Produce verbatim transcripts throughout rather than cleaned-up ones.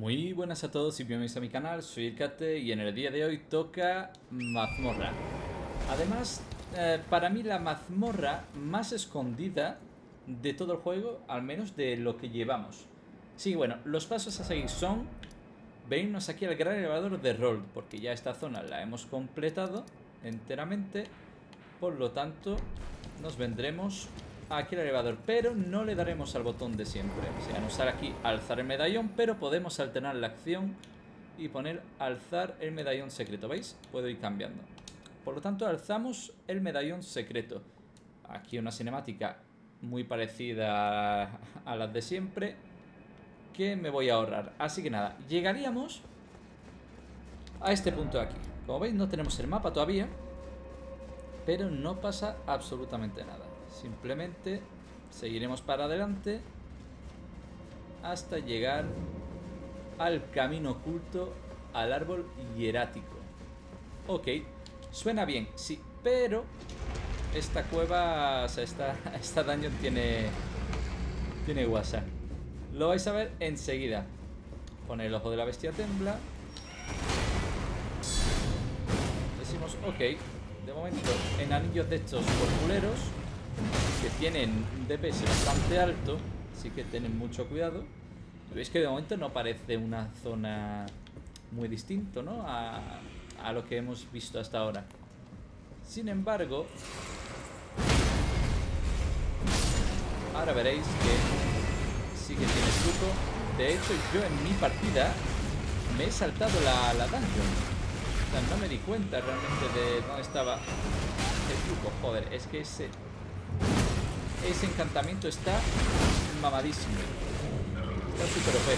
Muy buenas a todos y bienvenidos a mi canal, soy Ilkate y en el día de hoy toca mazmorra. Además, eh, para mí la mazmorra más escondida de todo el juego, al menos de lo que llevamos. Sí, bueno, los pasos a seguir son venirnos aquí al gran elevador de Rold, porque ya esta zona la hemos completado enteramente. Por lo tanto, nos vendremos aquí al elevador, pero no le daremos al botón de siempre. O sea, nos sale aquí alzar el medallón, pero podemos alternar la acción y poner alzar el medallón secreto. ¿Veis? Puedo ir cambiando. Por lo tanto, alzamos el medallón secreto. Aquí una cinemática muy parecida a, a las de siempre, que me voy a ahorrar. Así que nada, llegaríamos a este punto de aquí. Como veis, no tenemos el mapa todavía, pero no pasa absolutamente nada. Simplemente seguiremos para adelante hasta llegar al camino oculto, al árbol hierático. Ok, suena bien, sí, pero esta cueva, o sea, esta, esta dungeon tiene, tiene WhatsApp. Lo vais a ver enseguida. Pone el ojo de la bestia tembla. Decimos ok. De momento, en anillos de estos corpuleros que tienen un D P S bastante alto, así que tienen mucho cuidado. Veis que de momento no parece una zona muy distinto, ¿no? A, a lo que hemos visto hasta ahora. Sin embargo, ahora veréis que sí que tiene truco. De hecho, yo en mi partida me he saltado la, la dungeon. O sea, no me di cuenta realmente de dónde estaba el truco. Joder, es que ese Ese encantamiento está mamadísimo. Está súper O P.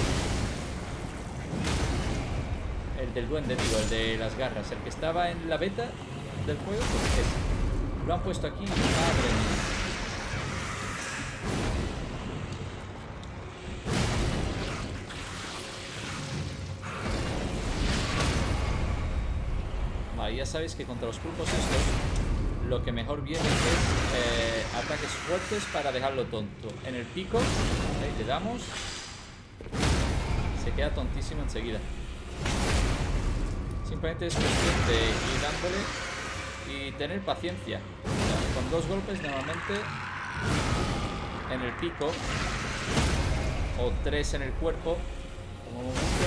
El del duende, digo, el de las garras. El que estaba en la beta del juego, pues es. Lo han puesto aquí. Madre mía. Vale, ya sabéis que contra los pulpos estos lo que mejor viene es eh, ataques fuertes para dejarlo tonto. En el pico, ahí le damos, se queda tontísimo enseguida. Simplemente es cuestión de ir dándole y tener paciencia. O sea, con dos golpes normalmente en el pico, o tres en el cuerpo, como mucho,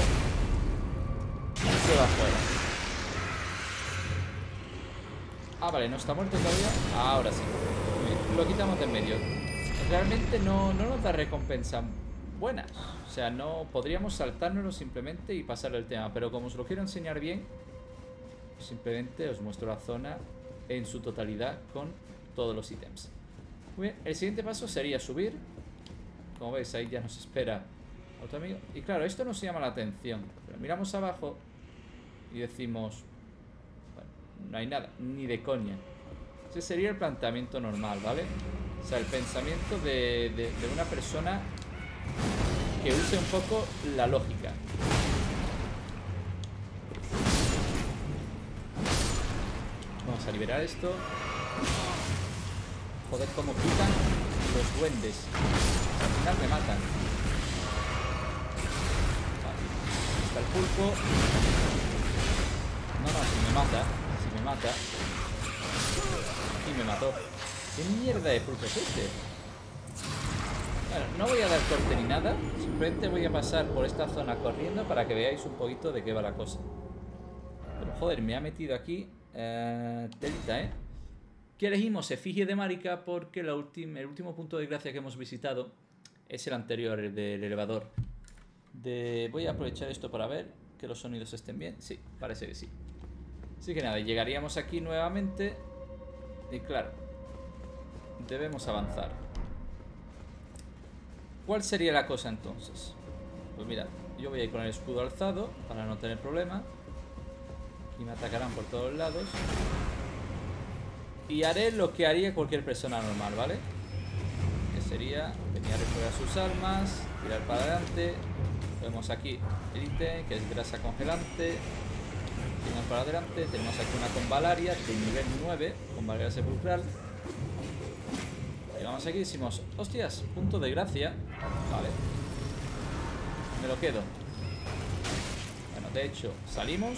se va fuera. Ah, vale, no está muerto todavía. Ahora sí. Lo quitamos de en medio. Realmente no, no nos da recompensa buenas. O sea, no podríamos saltárnoslo simplemente y pasar el tema. Pero como os lo quiero enseñar bien, simplemente os muestro la zona en su totalidad con todos los ítems. Muy bien, el siguiente paso sería subir. Como veis, ahí ya nos espera otro amigo. Y claro, esto nos llama la atención. Pero miramos abajo y decimos... no hay nada, ni de coña. Ese sería el planteamiento normal, ¿vale? O sea, el pensamiento de, de, de una persona que use un poco la lógica. Vamos a liberar esto. Joder, cómo quitan los duendes. Al final me matan. Vale. Está el pulpo. No, no, si me mata. Me mata. Y me mató. ¿Qué mierda de pulpo es este? Bueno, no voy a dar corte ni nada. Simplemente voy a pasar por esta zona corriendo para que veáis un poquito de qué va la cosa. Pero joder, me ha metido aquí eh, telita, ¿eh? Que elegimos efigie de Marika porque la el último punto de gracia que hemos visitado es el anterior, el del elevador. De... Voy a aprovechar esto para ver que los sonidos estén bien. Sí, parece que sí. Así que nada, llegaríamos aquí nuevamente. Y claro, debemos avanzar. ¿Cuál sería la cosa entonces? Pues mirad, yo voy a ir con el escudo alzado para no tener problema. Aquí me atacarán por todos lados. Y haré lo que haría cualquier persona normal, ¿vale? Que sería venir a recuperar sus armas, tirar para adelante. Vemos aquí el ítem, que es grasa congelante. Seguimos para adelante, tenemos aquí una con Valaria de nivel nueve, con Valaria sepulcral. Y vamos aquí, decimos, hostias, punto de gracia. Vale. Me lo quedo. De hecho, salimos.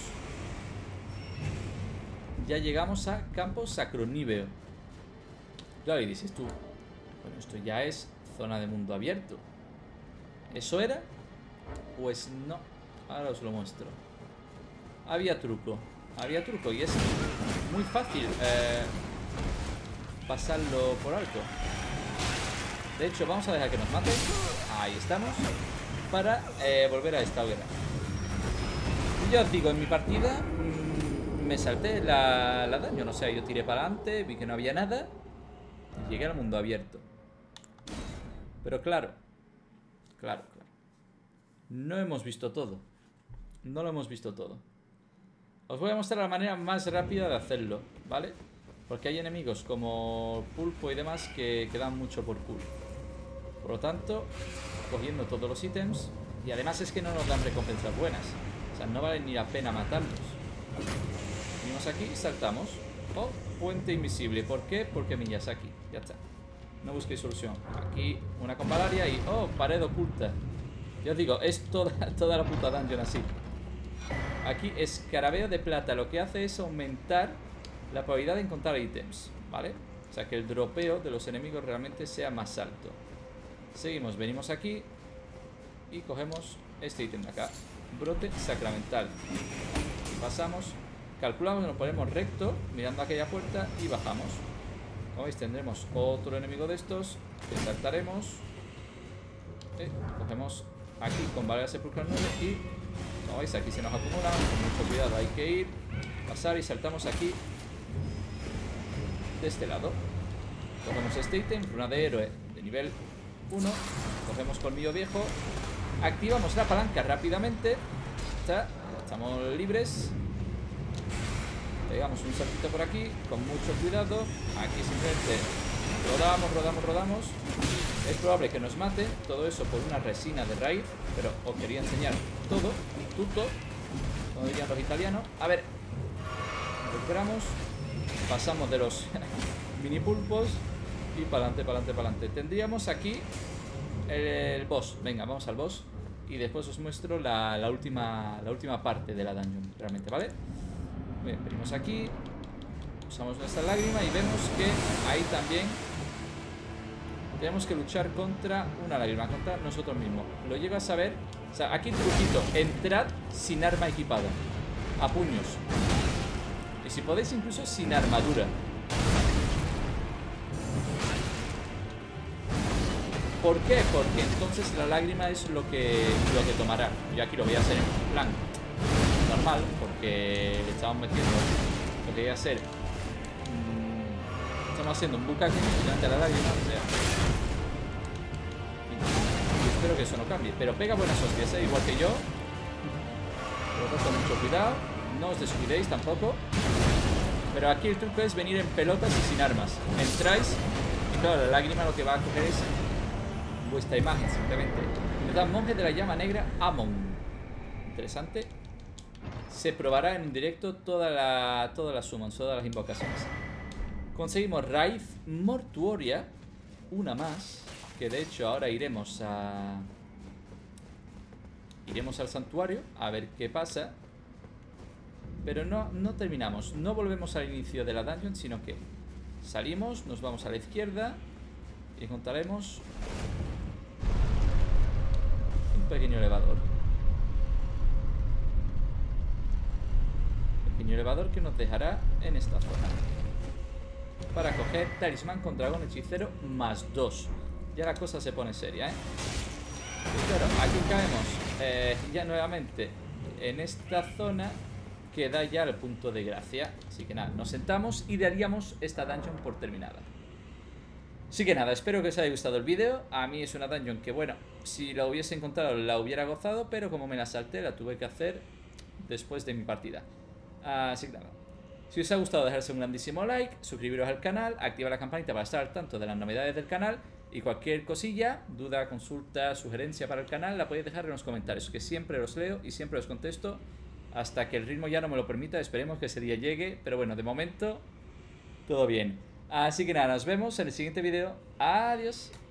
Ya llegamos a Campo Sacroníveo. Claro, y dices tú, bueno, esto ya es zona de mundo abierto. ¿Eso era? Pues no. Ahora os lo muestro. Había truco. Había truco y es muy fácil eh, pasarlo por alto. De hecho, vamos a dejar que nos maten. Ahí estamos. Para eh, volver a esta hoguera. Y yo os digo, en mi partida mmm, me salté la, la daño. No sé, yo tiré para adelante, vi que no había nada y llegué al mundo abierto. Pero claro, claro, claro, no hemos visto todo. No lo hemos visto todo. Os voy a mostrar la manera más rápida de hacerlo, ¿vale? Porque hay enemigos como pulpo y demás que, que dan mucho por culo. Por lo tanto, cogiendo todos los ítems. Y además es que no nos dan recompensas buenas. O sea, no vale ni la pena matarlos. Venimos aquí y saltamos. Oh, puente invisible. ¿Por qué? Porque Miyazaki. Ya está. No busquéis solución. Aquí una con Valaria y... oh, pared oculta. Yo os digo, es toda, toda la puta dungeon así. Aquí escarabeo de plata. Lo que hace es aumentar la probabilidad de encontrar ítems, ¿vale? O sea, que el dropeo de los enemigos realmente sea más alto. Seguimos, venimos aquí y cogemos este ítem de acá. Brote sacramental. Pasamos, calculamos, nos ponemos recto mirando aquella puerta y bajamos. Como veis, tendremos otro enemigo de estos que saltaremos. Eh, cogemos aquí con Valaria Sepulcral nueve y, como veis, aquí se nos acumulan. Con mucho cuidado, hay que ir, pasar y saltamos aquí de este lado. Cogemos este ítem, runa de héroe de nivel uno. Cogemos colmillo viejo. Activamos la palanca rápidamente. Ya estamos libres. Pegamos un saltito por aquí con mucho cuidado. Aquí simplemente rodamos, rodamos, rodamos. Es probable que nos mate. Todo eso por una resina de raíz. Pero os quería enseñar todo. Tutto, como dirían los italianos. A ver. Recuperamos. Pasamos de los mini pulpos. Y para adelante, para adelante, para adelante. Tendríamos aquí el, el boss. Venga, vamos al boss. Y después os muestro la, la, última, la última parte de la dungeon, realmente, ¿vale? Bien, venimos aquí. Usamos nuestra lágrima y vemos que ahí también tenemos que luchar contra una lágrima, contra nosotros mismos. Lo llego a saber. O sea, aquí truquito. Entrad sin arma equipada. A puños. Y si podéis incluso sin armadura. ¿Por qué? Porque entonces la lágrima es lo que, lo que tomará. Yo aquí lo voy a hacer en plan normal, porque le estamos metiendo lo que voy a hacer. Mmm, estamos haciendo un bucaque delante de la lágrima, o sea. Y espero que eso no cambie. Pero pega buenas hostias, ¿eh? Igual que yo. Por lo tanto, mucho cuidado. No os descuidéis tampoco. Pero aquí el truco es venir en pelotas y sin armas. Entráis y claro, la lágrima lo que va a coger es vuestra imagen, simplemente. Nos da monje de la llama negra Amon. Interesante. Se probará en un directo toda la, todas las summons, todas las invocaciones. Conseguimos Raíz Mortuoria. Una más. Que de hecho ahora iremos a... Iremos al santuario a ver qué pasa. Pero no, no terminamos. No volvemos al inicio de la dungeon, sino que salimos, nos vamos a la izquierda y encontraremos un pequeño elevador. Pequeño elevador que nos dejará en esta zona para coger talismán con dragón hechicero más dos. Ya la cosa se pone seria, ¿eh? Y claro, aquí caemos eh, ya nuevamente en esta zona que da ya el punto de gracia. Así que nada, nos sentamos y daríamos esta dungeon por terminada. Así que nada, espero que os haya gustado el vídeo. A mí es una dungeon que, bueno, si la hubiese encontrado la hubiera gozado, pero como me la salté, la tuve que hacer después de mi partida. Así que nada, si os ha gustado, dejarse un grandísimo like, suscribiros al canal, activar la campanita para estar al tanto de las novedades del canal. Y cualquier cosilla, duda, consulta, sugerencia para el canal, la podéis dejar en los comentarios, que siempre los leo y siempre os contesto hasta que el ritmo ya no me lo permita. Esperemos que ese día llegue, pero bueno, de momento todo bien. Así que nada, nos vemos en el siguiente vídeo. Adiós.